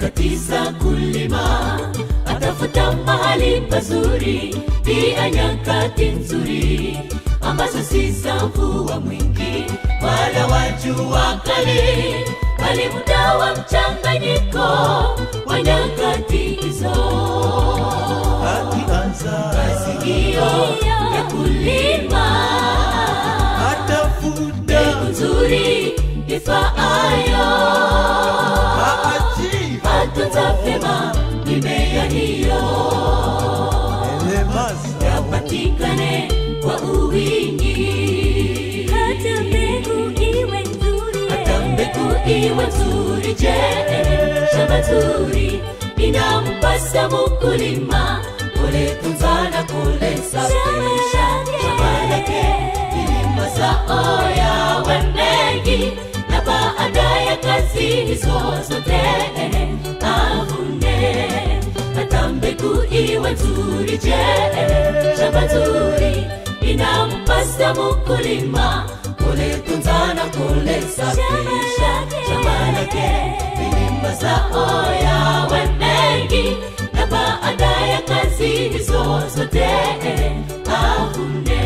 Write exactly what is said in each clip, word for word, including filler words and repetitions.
nyakati za kulima, atafuta mahali pazuri, pia nyakati nzuri ambazo si za mvua mwingi wala wa jua kali, bali muda wa mchanganyiko wa nyakati hizo. Akianza kazi hiyo ya kulima, atafuta mbegu nzuri ifaayo, atunza vyema mimea hiyo, yapatikane kwa uwingi. Hata mbegu iwe nzuri, hata mbegu iwe nzuri, je, shamba zuri inampasa mkulima kulitunza na kulisafisha shamba lake, ili mazao yawe mengi, na baada ya kazi hizo zote avune. Hata mbegu iwe nzuri, je, shamba zuri inampasa mkulima kulitunza na kulisafisha shamba lake, ili mazao yawe mengi, na baada ya kazi hizo zote avune.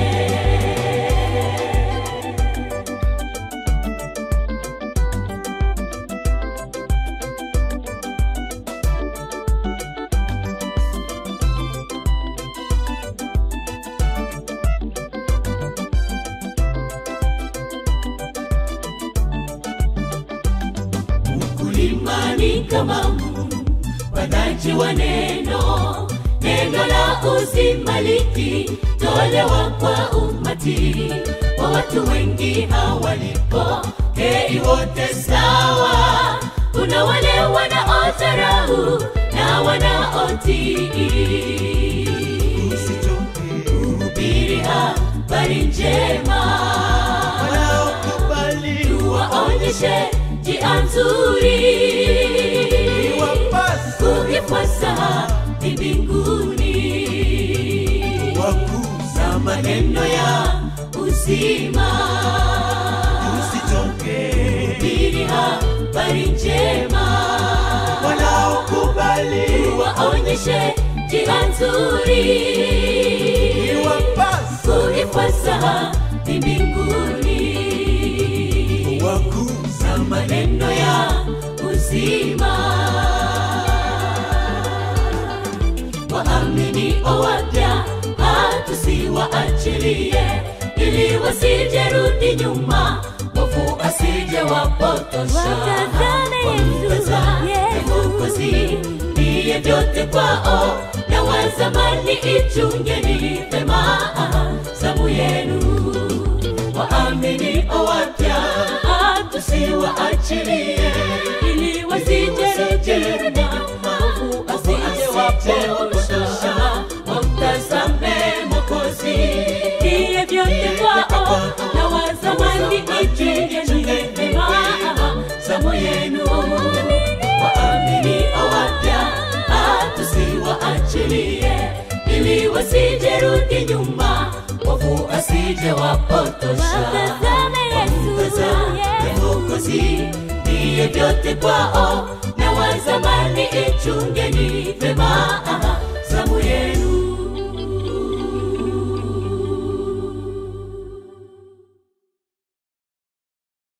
Mkulima kama mpanaji wa neno, neno la uzima likitolewa kwa umati, kwa watu wengi hawalipo hei wote sawa. Kuna wale wanaodharau na wanaotii. Hubiri habari njema, tuwaonyeshe njia nzuri, kuifuasa ni mbinguni, wakuza maneno ya uzima. Hubiri habari njema, tuwaonyeshe njia nzuri, kuifuasa ni mbinguni, wakuza maneno ya uzima. Waamini wapya hatusiwaachilie, ili wasije nyuma, mwovu asije wapotosha. Wamtazame Mwokozi, ndiye vyote kwao, na wa zamani ichungeni vema zamu yenu. Waamini wapya hatusiwaachilie, ili wasije nyuma, mwovu asije wapotosha. Wamtazame Mwokozi, ndiye vyote kwao, na wa zamani ichungeni vema zamu yenu. Waamini wapya hatusiwaachilie, ili wasije rudi nyuma, mwovu asije wapotosha. Wamtazame Mwokozi, ndiye vyote kwao, na wa zamani ichungeni